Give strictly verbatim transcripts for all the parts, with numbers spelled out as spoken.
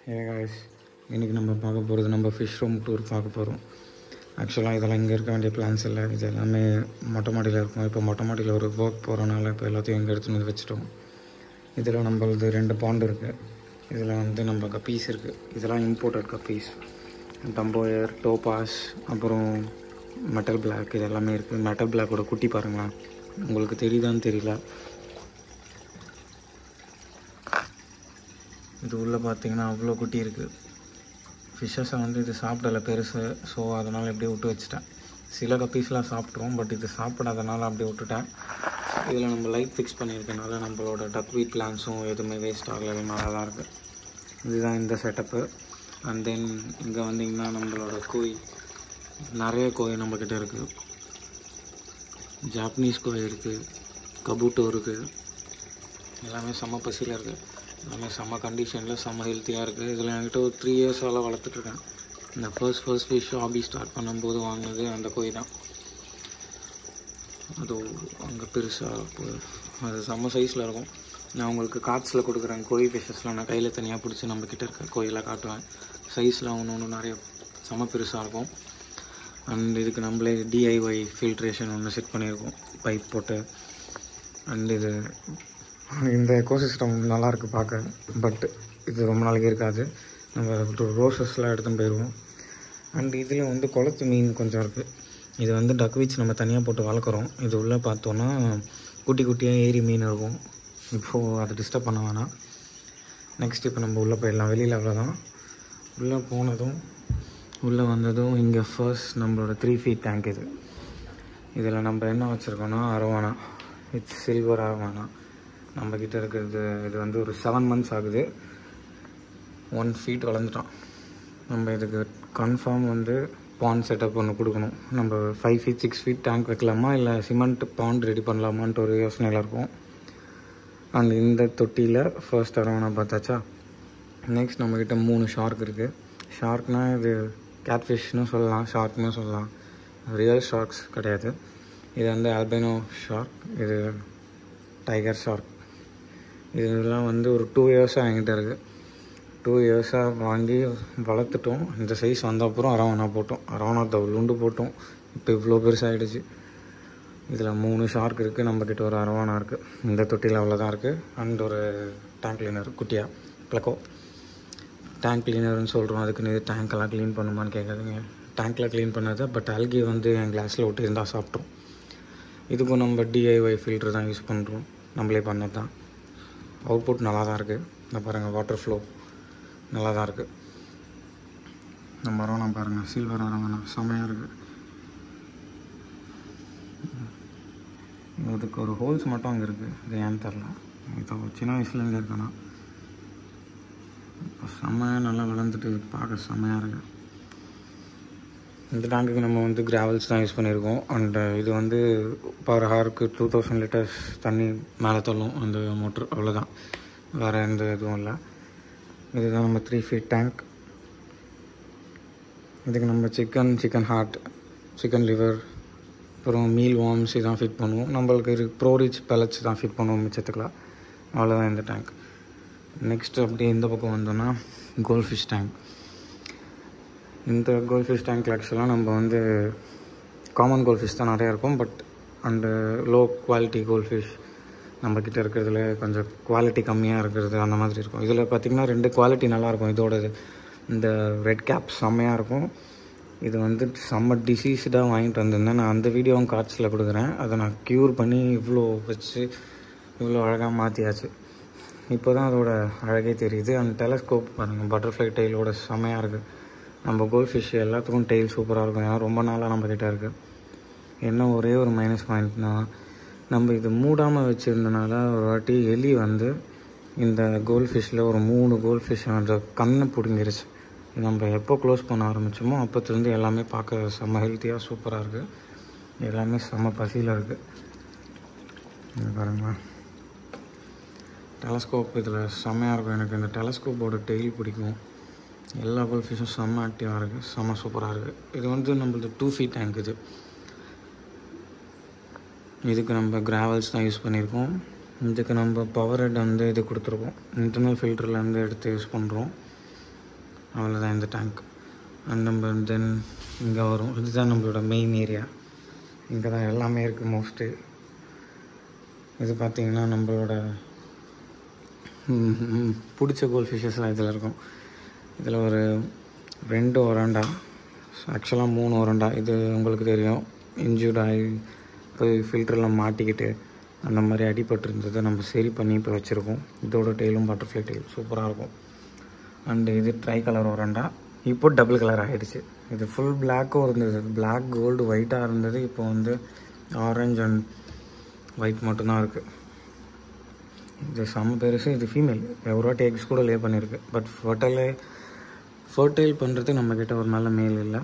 Hey guys, இன்றைக்கி நம்ம பார்க்க போகிறது நம்ம ஃபிஷ் ரூம் டூர் பார்க்க போகிறோம். ஆக்சுவலாக இதெல்லாம் இங்கே இருக்க வேண்டிய பிளான்ஸ் இல்லை, இது எல்லாமே மொட்டை மாடியில் இருக்கும். இப்போ மொட்டை மாடியில் ஒரு ஒர்க் போகிறனால இப்போ எல்லாத்தையும் இங்கே எடுத்துன்னு வந்து வச்சுட்டோம். இதில் நம்மளது ரெண்டு பாண்டு இருக்குது. இதில் வந்து நம்ம கப்பீஸ் இருக்குது. இதெல்லாம் இம்போர்ட்டட் கப்பீஸ், டம்போயர், டோபாஸ், அப்புறம் மெட்டல் பிளாக், இது எல்லாமே இருக்குது. மெட்டல் பிளாக்கோட குட்டி பாருங்களேன், உங்களுக்கு தெரியுதான்னு தெரியல. இது உள்ளே பார்த்தீங்கன்னா அவ்வளோ குட்டி இருக்குது. ஃபிஷ்ஷஸை வந்து இது சாப்பிடலை பெருசு, ஸோ அதனால் அப்படியே விட்டு வச்சுட்டேன். சில கப்பீஸ்லாம் சாப்பிட்ருவோம், பட் இது சாப்பிடாதனால அப்படியே விட்டுட்டேன். இதில் நம்ம லைட் ஃபிக்ஸ் பண்ணியிருக்கனால நம்மளோட டக்வீட் பிளான்ஸும் எதுவுமே வேஸ்ட் ஆகலை, நல்லா தான் இருக்குது. இதுதான் இந்த செட்டப்பு. அண்ட் தென் இங்கே வந்திங்கன்னா நம்மளோட கோய், நிறைய கோய் நம்மக்கிட்ட இருக்குது. ஜாப்பனீஸ் கோய் இருக்குது, கபூட்டோ இருக்குது, எல்லாமே செம்ம பசியில் இருக்குது. எல்லாமே செம்ம கண்டிஷனில் செம்ம ஹெல்த்தியாக இருக்குது. இதில் என்கிட்ட ஒரு த்ரீ இயர்ஸால் வளர்த்துட்ருக்கேன். இந்த first first fish hobby start பண்ணும்போது வாங்கினது அந்த கோய் தான். அது அங்கே பெருசாக அது செம்ம சைஸில் இருக்கும். நான் உங்களுக்கு காட்ஸில் கொடுக்குறேன் கோய் ஃபிஷ்ஷஸ்லாம் நான் கையில் தனியாக பிடிச்சி நம்மக்கிட்ட இருக்க கோயிலாம் காட்டுவேன். சைஸில் ஒன்று ஒன்று நிறைய செம்ம பெருசாக இருக்கும். அண்ட் இதுக்கு நம்மளே டிஐஒய் ஃபில்ட்ரேஷன் ஒன்று செட் பண்ணியிருக்கோம், பைப் போட்டு. அண்ட் இது இந்த எக்கோசிஸ்டம் நல்லாயிருக்கு பார்க்க, பட் இது ரொம்ப நாளைக்கு இருக்காது. நம்ம ரோசஸ்லாம் எடுத்துன்னு போயிடுவோம். அண்ட் இதில் வந்து குளத்து மீன் கொஞ்சம் இருக்குது. இது வந்து டக்வீச் நம்ம தனியாக போட்டு வளர்க்குறோம். இது உள்ளே பார்த்தோன்னா குட்டி குட்டியாக ஏரி மீன் இருக்கும். இப்போது அதை டிஸ்டர்ப் பண்ண வேணாம். நெக்ஸ்ட் இப்போ நம்ம உள்ளே போயிடலாம். வெளியில் அவ்வளோதான். உள்ளே போனதும் உள்ளே வந்ததும் இங்கே ஃபர்ஸ்ட் நம்மளோட த்ரீ ஃபீட் டேங்க். இது இதில் நம்ம என்ன வச்சுருக்கோன்னா அரவானா, இட்ஸ் சில்வர் அரவானா நம்மக்கிட்ட இருக்கிறது. இது வந்து ஒரு செவன் மந்த்ஸ் ஆகுது. ஒன் ஃபீட் வளர்ந்துட்டோம். நம்ம இதுக்கு கன்ஃபார்ம் வந்து பாண்ட் செட்டப் ஒன்று கொடுக்கணும். நம்ம five feet six feet tank வைக்கலாமா இல்லை சிமெண்ட் பாண்ட் ரெடி பண்ணலாமான்ட்டு ஒரு யோசனையில் இருக்கும். அண்ட் இந்த தொட்டியில் ஃபர்ஸ்ட் அரவானா பார்த்தாச்சா. நெக்ஸ்ட் நம்மக்கிட்ட மூணு ஷார்க் இருக்குது. ஷார்க்னால் இது கேட்ஃபிஷ்னு சொல்லலாம், ஷார்க்னு சொல்லலாம். ரியல் ஷார்க்ஸ் கிடையாது. இது வந்து ஆல்பைனோ ஷார்க், இது டைகர் ஷார்க். இதெல்லாம் வந்து ஒரு டூ இயர்ஸாக என்கிட்ட இருக்குது. டூ இயர்ஸாக வாங்கி வளர்த்துட்டோம். இந்த சைஸ் வந்த அப்புறம் அரவானா போட்டோம். அரவானா தவுளுண்டு போட்டோம். இப்போ இவ்வளோ பெருசாகிடுச்சு. இதில் மூணு ஷார்க் இருக்குது. நம்மக்கிட்ட ஒரு அரவானா இருக்குது. இந்த தொட்டியில் அவ்வளோதான் இருக்குது. அண்ட் ஒரு டேங்க் கிளீனர் குட்டியாக ப்ளக்கோ. டேங்க் கிளீனர்னு சொல்கிறோம், அதுக்குன்னு இது டேங்க்கெல்லாம் க்ளீன் பண்ணுமான்னு கேட்காதுங்க. டேங்க்கில் க்ளீன் பண்ணாது, பட் அல்கி வந்து என் கிளாஸில் விட்டு இருந்தால் சாப்பிட்றோம். இதுக்கும் நம்ம டிஐஒய் ஃபில்ட்ரு தான் யூஸ் பண்ணுறோம், நம்மளே பண்ணது தான். அவுட்புட் நல்லா தான் இருக்குது. இந்த பாருங்கள், வாட்டர் ஃப்ளோ நல்லா தான் இருக்குது. நம்ம அரவானா பாருங்கள், சில்வர் அரவானா செம்மையாக இருக்குது. இதுக்கு ஒரு ஹோல்ஸ் மட்டும் அங்கே இருக்குது, இது ஏன்னு தெரில. இப்போ சின்ன வயசுல இங்கே இருக்கேன்னா இப்போ செம்மையாக நல்லா வளர்ந்துட்டு பார்க்க செம்மையாக இருக்குது. இந்த டேங்குக்கு நம்ம வந்து கிராவல்ஸ் தான் யூஸ் பண்ணியிருக்கோம். அண்ட் இது வந்து பர் ஹவருக்கு டூ தௌசண்ட் லிட்டர்ஸ் தண்ணி மேலே தள்ளும் அந்த மோட்ரு, அவ்வளோதான், வேறு எந்த இதுவும் இல்லை. இதுதான் நம்ம த்ரீ ஃபீட் டேங்க். இதுக்கு நம்ம chicken chicken heart, chicken liver, அப்புறம் மீல் வார்ம்ஸ் இதான் ஃபிட் பண்ணுவோம். நம்மளுக்கு இது ப்ரோரிச் பெலட்ஸ் தான் ஃபிட் பண்ணுவோம் மிச்சத்துக்கலாம். அவ்வளோதான் இந்த டேங்க். நெக்ஸ்ட்டு அப்படியே இந்த பக்கம் வந்தோன்னா கோல்ட் ஃபிஷ் டேங்க். இந்த கோல்ட் ஃபிஷ் டேங்க் ஆக்சுவலாக நம்ம வந்து காமன் கோல்ட் ஃபிஷ் தான் நிறையா இருக்கும், but and low quality gold fish நம்மக்கிட்ட இருக்கிறதுல கொஞ்சம் குவாலிட்டி கம்மியாக இருக்கிறது அந்த மாதிரி இருக்கும். இதில் பார்த்திங்கன்னா ரெண்டு குவாலிட்டி நல்லாயிருக்கும். இதோடது இந்த ரெட் கேப் செம்மையாக இருக்கும். இது வந்து செம்ம டிசீஸ்டாக வாங்கிட்டு வந்திருந்தேன். நான் அந்த வீடியோவும் கார்ட்ஸில் கொடுக்குறேன். அதை நான் க்யூர் பண்ணி இவ்வளோ வச்சு இவ்வளோ அழகாக மாற்றியாச்சு. இப்போ தான் அதோட அழகே தெரியுது. அந்த டெலஸ்கோப் பாருங்கள், பட்டர்ஃப்ளை டெய்லோட செம்மையாக இருக்குது. நம்ம கோல்ட் ஃபிஷ் எல்லாத்துக்கும் டெய்ல் சூப்பராக இருக்கும், ஏன்னா ரொம்ப நாளாக நம்மக்கிட்ட இருக்குது. என்ன ஒரே ஒரு மைனஸ் பாயிண்ட்னால், நம்ம இது மூடாமல் வச்சுருந்தனால ஒரு வாட்டி எலி வந்து இந்த கோல்ட் ஃபிஷ்ஷில் ஒரு மூணு கோல்ட் ஃபிஷ் அந்த கண்ணை பிடுங்கிருச்சு. நம்ம எப்போ க்ளோஸ் பண்ண ஆரம்பித்தோமோ அப்போத்துலேருந்து எல்லாமே பார்க்க செம்ம ஹெல்த்தியாக சூப்பராக இருக்குது. எல்லாமே செம்ம பசியில் இருக்குது. பாருங்களா, டெலஸ்கோப் இதில் செம்மையாக இருக்கும். எனக்கு இந்த டெலஸ்கோப்போட டெய்ல் பிடிக்கும். எல்லா கோல்ட் ஃபிஷ்ஷும் செம்ம ஆக்டிவாக இருக்குது, செம்ம சூப்பராக இருக்குது. இது வந்து நம்மளது டூ ஃபீட் டேங்க். இது இதுக்கு நம்ம கிராவல்ஸ் தான் யூஸ் பண்ணியிருக்கோம். இதுக்கு நம்ம பவர் ஹெட் வந்து இது கொடுத்துருக்கோம், இன்டர்னல் ஃபில்டர்லேருந்து எடுத்து யூஸ் பண்ணுறோம். அவ்வளோதான் இந்த டேங்க். அண்ட் நம்ம தென் இங்கே வரும். இதுதான் நம்மளோட மெயின் ஏரியா. இங்கே தான் எல்லாமே இருக்குது மோஸ்ட்டு. இது பார்த்திங்கன்னா நம்மளோட பிடிச்ச கோல்ட் ஃபிஷ்ஷஸ்லாம் இதில் இருக்கும். இதில் ஒரு ரெண்டு ஒரண்டா, ஆக்சுவலாக மூணு ஒரண்டா. இது உங்களுக்கு தெரியும், இன்ஜூர்ட் ஆகி போய் ஃபில்டரில் மாட்டிக்கிட்டு அந்த மாதிரி அடிபட்டுருந்ததை நம்ம சரி பண்ணி இப்போ வச்சுருக்கோம். இதோட டெய்லும் பட்டர்ஃப்ளை டெயில் சூப்பராக இருக்கும். அண்டு இது ட்ரை கலர் ஒரண்டா, இப்போ டபுள் கலர் ஆகிடுச்சு. இது ஃபுல் பிளாக்கும் இருந்தது, பிளாக் கோல்டு ஒயிட்டாக இருந்தது. இப்போ வந்து ஆரஞ்ச் அண்ட் ஒயிட் மட்டும்தான் இருக்குது. இது செம்ம பெருசு. இது ஃபீமேல், எவ்வளோ எக்ஸ் கூட லே பண்ணியிருக்கு. பட் ஃபர்டைலே ஃபர்டைல் பண்ணுறது நம்மக்கிட்ட ஒரு நல்ல மேல் இல்லை.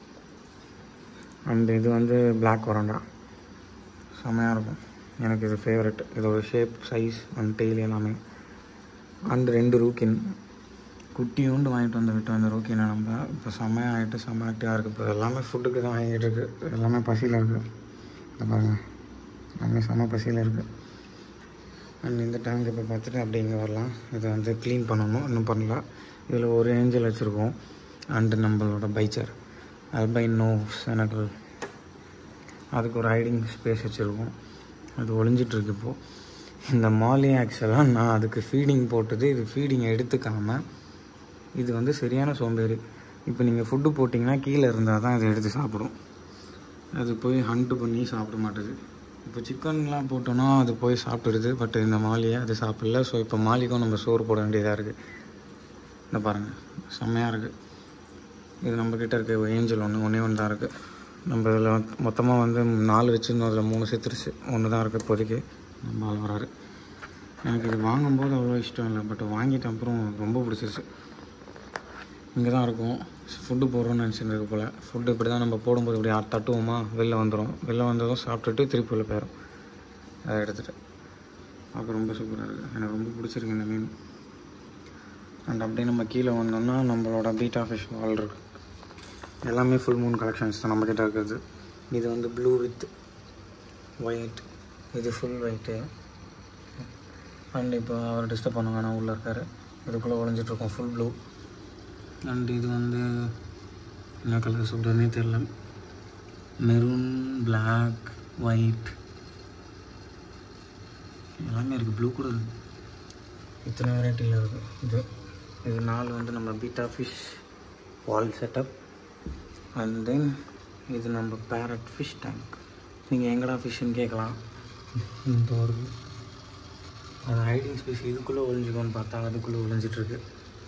அண்ட் இது வந்து பிளாக் ஒரண்டா, செம்மையாக இருக்கும். எனக்கு இது ஃபேவரெட். இதோட ஷேப், சைஸ் அண்ட் டெய்ல் எல்லாமே. அண்ட் ரெண்டு ரூக்கின் குட்டியூண்டு வாங்கிட்டு வந்து விட்டு அந்த ரூக்கினை நம்ம இப்போ செம்மையாக ஆகிட்டு செம்ம ஆக்டிவாக இருக்குது. இப்போ எல்லாமே ஃபுட்டுக்கு தான் வாங்கிட்டு இருக்குது. எல்லாமே பசியில் இருக்குது. இதை பாருங்கள், எல்லாமே செம்ம பசியில் இருக்குது. அண்ட் இந்த டேங்க் இப்போ பார்த்துட்டு அப்படி இங்கே வரலாம். இதை வந்து க்ளீன் பண்ணணும், இன்னும் பண்ணல. இதில் ஒரு ஏஞ்சல் வச்சுருக்கோம். அண்டு நம்மளோட பைச்சர் அல்பைனோ செனகல், அதுக்கு ஒரு ஹைடிங் ஸ்பேஸ் வச்சுருக்கோம். அது ஒளிஞ்சிட்ருக்கு இப்போது. இந்த மாலி ஆக்சுவலாக நான் அதுக்கு ஃபீடிங் போட்டது, இது ஃபீடிங் எடுத்துக்காமல் இது வந்து சரியான சோம்பேறி. இப்போ நீங்கள் ஃபுட்டு போட்டிங்கன்னா கீழே இருந்தால் தான் இதை எடுத்து சாப்பிடும். அது போய் ஹண்ட்டு பண்ணி சாப்பிட மாட்டுது. இப்போ சிக்கன்லாம் போட்டோன்னா அது போய் சாப்பிட்டுடுது. பட் இந்த மாலியை அது சாப்பிடல. ஸோ இப்போ மாலிக்கும் நம்ம சோறு போட வேண்டியதாக இருக்குது. இந்த பாருங்கள், செம்மையாக இருக்குது. இது நம்மக்கிட்ட இருக்க ஏஞ்சல் ஒன்று ஒன்றே ஒன்று தான் இருக்குது. நம்ம இதில் மொத்தமாக வந்து நாலு வச்சுருந்தோம், அதில் மூணு செத்துருச்சு. ஒன்று தான் இருக்குது இப்போதைக்கு. நம்ம ஆள் வராரு. எனக்கு இது வாங்கும்போது அவ்வளோ இஷ்டம் இல்லை, பட் வாங்கிட்ட அப்புறம் ரொம்ப பிடிச்சிருச்சு. இங்கே தான் இருக்கும். ஃபுட்டு போடுறோன்னு நினச்சிருக்கு போல். ஃபுட்டு இப்படி தான் நம்ம போடும்போது இப்படி தட்டுவோமா, வெளில வந்துடும். வெளில வந்ததும் சாப்பிட்டுட்டு திருப்பி உள்ள போயிடும். அதை எடுத்துகிட்டு பார்க்க ரொம்ப சூப்பராக இருக்குது. எனக்கு ரொம்ப பிடிச்சிருக்கு இந்த மீன். அண்ட் அப்படியே நம்ம கீழே வந்தோம்னா நம்மளோட பீட்டா ஃபிஷ் வால் இருக்குது. எல்லாமே ஃபுல் மூன் கலெக்ஷன்ஸ் தான் நம்மக்கிட்ட இருக்குது. இது வந்து ப்ளூ வித் ஒயிட், இது ஃபுல் ஒயிட்டு. அண்ட் இப்போ அவர் டிஸ்டர்ப் பண்ணுவாங்க, ஆனால் உள்ளே இருக்கார். இதுக்குள்ளே ஒழிஞ்சிட்ருக்கோம் ஃபுல் ப்ளூ. அண்ட் இது வந்து என்ன கலர் சொல்கிறதுனே தெரில, மெரூன், பிளாக், ஒயிட் எல்லாமே இருக்குது. ப்ளூ கூட இருக்குது. இத்தனை வெரைட்டியில் இருக்குது. இது இது நாலு வந்து நம்ம betta fish wall setup. And then இது நம்ம பேரட் ஃபிஷ் டேங்க். நீங்கள் எங்கடா ஃபிஷ்ஷுன்னு கேட்கலாம். இந்த வருது அது ஹைடிங் ஸ்பேஸ். இதுக்குள்ளே ஒழிஞ்சிக்கோன்னு பார்த்தா அதுக்குள்ளே ஒழிஞ்சிட்ருக்கு.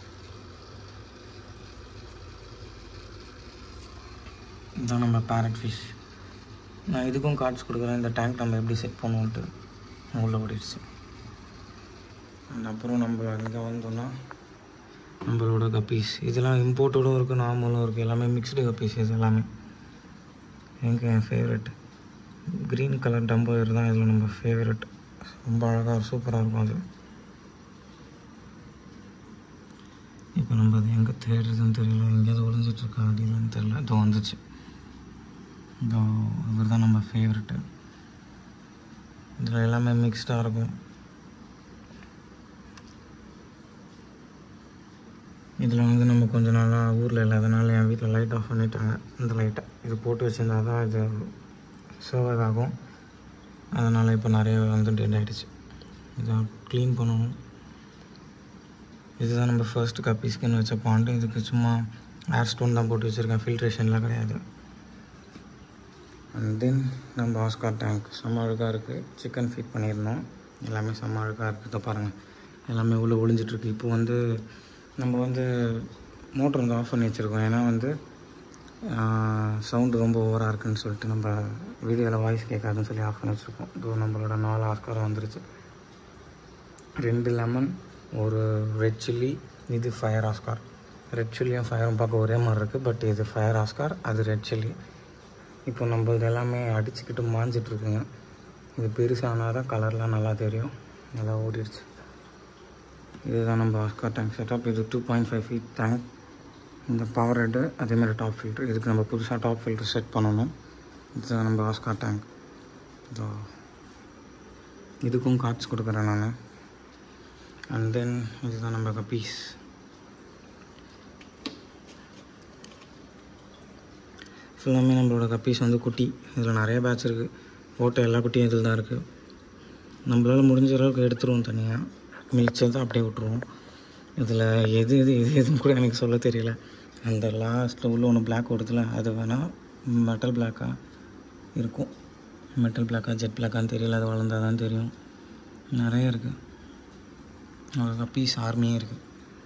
இதுதான் நம்ம பேரட் ஃபிஷ். நான் இதுக்கும் கார்ட்ஸ் கொடுக்குறேன், இந்த டேங்க் நம்ம எப்படி செட் பண்ணுவோன்ட்டு. உள்ளே ஓடிடுச்சு. அண்ட் அப்புறம் நம்ம இங்கே வந்தோன்னா நம்மளோட கப்பீஸ். இதெல்லாம் இம்போர்ட்டோடும் இருக்குது, நார்மலும் இருக்குது. எல்லாமே மிக்ஸ்டு கப்பீஸ். இது எல்லாமே எங்கள் என் ஃபேவரெட் க்ரீன் கலர் டம்போயர் தான் இதில் நம்ம ஃபேவரெட். ரொம்ப அழகாக சூப்பராக இருக்கும் அது. இப்போ நம்ம அது எங்கே தேடுறதுன்னு தெரியல, எங்கேயாவது ஒழிஞ்சிட்ருக்கா அப்படின்னு தெரியல. இதோ வந்துச்சு. இதோ இவர் தான் நம்ம ஃபேவரெட்டு. இதில் எல்லாமே மிக்ஸ்டாக இருக்கும். இதில் வந்து நம்ம கொஞ்சம் நாளாக ஊரில் இல்லாதனால என் வீட்டில் லைட் ஆஃப் பண்ணிட்டாங்க. இந்த லைட்டை இது போட்டு வச்சுருந்தா தான் இது சர்வர் ஆகும். அதனால் இப்போ நிறைய வந்து டெட் ஆகிடுச்சு. இதை க்ளீன் பண்ணணும். இதுதான் நம்ம ஃபர்ஸ்ட் கப்பி ஸ்கின் வச்ச பாண்டு. இதுக்கு சும்மா ஏர் ஸ்டோன் தான் போட்டு வச்சுருக்கேன், ஃபில்ட்ரேஷன்லாம் கிடையாது. அண்ட் தென் நம்ம ஆஸ்கார் டேங்க் செம்ம அழுக்காக இருக்குது. சிக்கன் ஃபீட் பண்ணியிருந்தோம், எல்லாமே செம்ம அழுக்காக இருக்குது. பாருங்கள், எல்லாமே உள்ளே ஒழிஞ்சிட்ருக்கு. இப்போ வந்து நம்ம வந்து மோட்டர் வந்து ஆஃப் பண்ணி வச்சுருக்கோம். ஏன்னா வந்து சவுண்டு ரொம்ப ஓவராக இருக்குதுன்னு சொல்லிட்டு நம்ம வீடியோவில் வாய்ஸ் கேட்காதுன்னு சொல்லி ஆஃப் பண்ணி வச்சுருக்கோம். இதோ நம்மளோட நாலு ஆஸ்கார் வந்துருச்சு. ரெண்டு லெமன், ஒரு ரெட் சில்லி, இது ஃபயர் ஆஸ்கார். ரெட் சில்லியும் ஃபயரும் பார்க்க ஒரே மாதிரி இருக்குது, பட் இது ஃபயர் ஆஸ்கார், அது ரெட் சில்லி. இப்போ நம்ம இது எல்லாமே அடிச்சுக்கிட்டு மாஞ்சிட்ருக்குங்க. இது பெருசானால் தான் கலர்லாம் நல்லா தெரியும். நல்லா ஓடிடுச்சு. இதுதான் நம்ம ஆஸ்கார் டேங்க் செட்டப். இது two point five feet tank. இந்த பவர் ஹெட்டு, அதேமாதிரி டாப் ஃபில்ட்ரு. இதுக்கு நம்ம புதுசாக டாப் ஃபில்ட்ரு செட் பண்ணணும். இதுதான் நம்ம ஆஸ்கார் டேங்க். இதோ இதுக்கும் கார்ட்ஸ் கொடுக்குறேன் நான். அண்ட் தென் இதுதான் நம்ம கப்பீஸ். ஃபுல்லாமே நம்மளோட கப்பீஸ் வந்து குட்டி. இதில் நிறைய பேட்ச் இருக்குது. போட்ட எல்லா குட்டியும் இதில் தான் இருக்குது. நம்மளால் முடிஞ்ச அளவுக்கு எடுத்துருவோம் தனியாக, மிச்சத்தை அப்படியே விட்ருவோம். இதில் எது எது எது எதுன்னு கூட எனக்கு சொல்ல தெரியல. அந்த லாஸ்ட்டில் உள்ள ஒன்று பிளாக் ஓடுதுல, அது வேணால் மெட்டல் பிளாக்காக இருக்கும். மெட்டல் பிளாக்கா ஜெட் பிளாக்கான்னு தெரியல, அது வளர்ந்தால் தான் தெரியும். நிறைய இருக்குது. ஒரு கப்பீஸ் ஆர்மியே இருக்குது.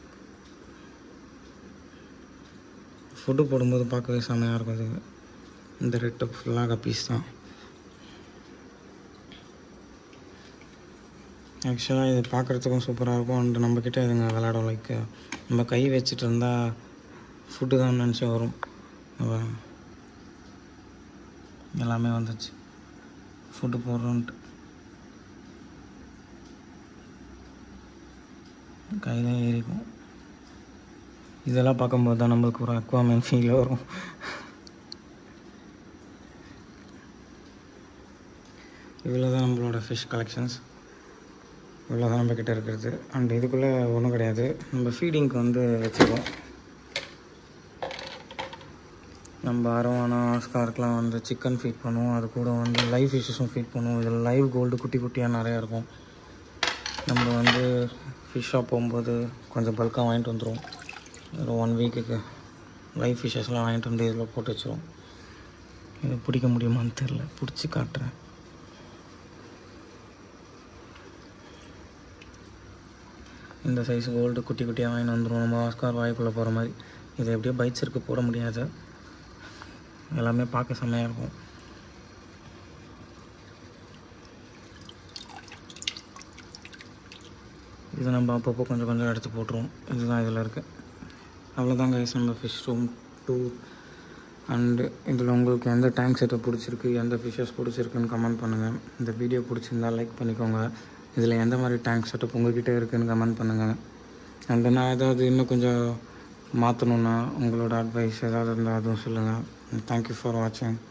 ஃபுட்டு போடும்போது பார்க்கவே செம்மையாக இருக்கும். அது இந்த ரெட்டு ஃபுல்லாக கப்பீஸ் தான். ஆக்சுவலாக இது பார்க்குறதுக்கும் சூப்பராக இருக்கும். அண்ட் நம்மக்கிட்ட இதுங்க விளையாடும். லைக் நம்ம கை வச்சுட்டு இருந்தால் ஃபுட்டு தான் நினச்சி வரும். எல்லாமே வந்துச்சு ஃபுட்டு போடுறோன்ட்டு. கையில் ஏறிக்கும். இதெல்லாம் பார்க்கும்போது தான் நம்மளுக்கு ஒரு அக்வாமேன் ஃபீல் வரும். இவ்வளோ தான் நம்மளோட ஃபிஷ் கலெக்ஷன்ஸ். இவ்வளோ தான் நம்மக்கிட்ட இருக்கிறது. அண்ட் இதுக்குள்ளே ஒன்றும் கிடையாது. நம்ம ஃபீடிங்க்கு வந்து வச்சுருக்கோம். நம்ம அரவானா ஆஸ்காருக்கெலாம் வந்து சிக்கன் ஃபீட் பண்ணுவோம். அது கூட வந்து லைவ் ஃபிஷ்ஷஸும் ஃபீட் பண்ணுவோம். இதில் லைவ் கோல்டு குட்டி குட்டியாக நிறையா இருக்கும். நம்ம வந்து ஃபிஷ் ஷாப் போகும்போது கொஞ்சம் பல்காக வாங்கிட்டு வந்துடுவோம். ஒரு ஒன் வீக்குக்கு லைவ் ஃபிஷ்ஷஸ்லாம் வாங்கிட்டு வந்து இதில் போட்டு வச்சுருவோம். இதை பிடிக்க முடியுமான்னு தெரில, பிடிச்சி காட்டுறேன். இந்த சைஸ் கோல்டு குட்டி குட்டியாக வாங்கிட்டு வந்துடுவோம். நம்ம ஆஸ்கார் வாய்க்குள்ளே போகிற மாதிரி. இது எப்படியோ பைட்ஸ் இருக்குது, போட முடியாது. எல்லாமே பார்க்க செம்மையாக இருக்கும். இது நம்ம அப்பப்போ கொஞ்சம் கொஞ்சம் எடுத்து போட்டுருவோம். இதுதான் இதில் இருக்குது. அவ்வளோதாங்க கைஸ் நம்ம ஃபிஷ் ரூம் டூர். அண்டு இதில் உங்களுக்கு எந்த டேங்க் செட்டை பிடிச்சிருக்கு, எந்த ஃபிஷ்ஷஸ் பிடிச்சிருக்குன்னு கமெண்ட் பண்ணுங்கள். இந்த வீடியோ பிடிச்சிருந்தால் லைக் பண்ணிக்கோங்க. இதில் எந்த மாதிரி டேங்க் செட்டப் உங்கள்கிட்ட இருக்குதுன்னு கமெண்ட் பண்ணுங்கள். அண்டு நான் ஏதாவது இன்னும் கொஞ்சம் மாற்றணுன்னா உங்களோட அட்வைஸ் ஏதாவது இருந்தால் அதுவும் சொல்லுங்கள். தேங்க்யூ ஃபார் வாட்சிங்.